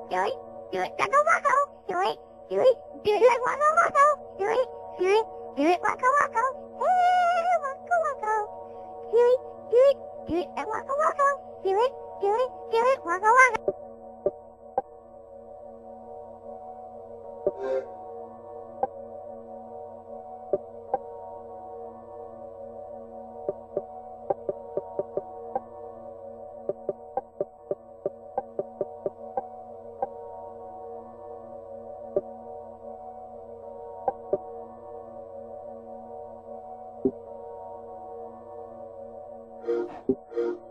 Do it. Do it. Wacko wacko. Do it. Do it. Do it. Wacko wacko. Do it. Do it. Do it. Wacko wacko. Hey, wacko wacko. Do it. Do it. Do it. And wacko wacko. Do it. Do it. Do it. Wacko wacko. Thank you.